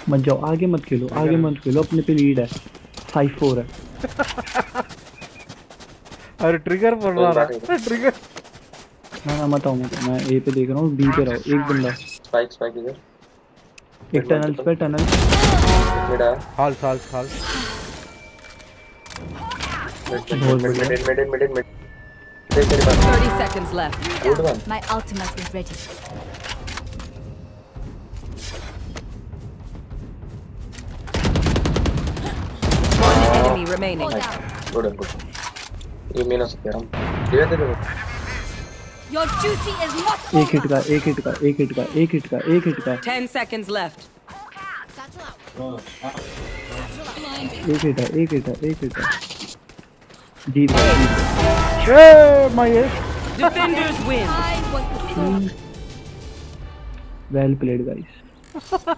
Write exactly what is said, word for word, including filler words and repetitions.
मत जाओ, आगे मत खेलो, आगे मत खेलो, अपने पे लीड है, फाइव फोर है। अरे ट्रिगर पड़ रहा है, ट्रिगर। ना ना मत आओ, मत आओ, मैं ए पे देख रहा हूँ, बी पे रहो, एक बंदा। स्पाइक स्पाइक इधर। एक टनल पे, टनल। मिडा हाल हाल हाल। बहुत बढ़िया। Mid mid mid mid thirty seconds left. Good one. My ultimate is ready. One enemy remaining. Good good. ये मेरा सकते हैं हम। धीरे धीरे। Your duty is not एक हिट का, एक हिट का, एक हिट का, एक हिट का, एक हिट का। ten seconds left. एक हिट है, एक हिट है, एक हिट है। जीत गए, जीत गए। ए Mahesh. Defenders win. Well played guys.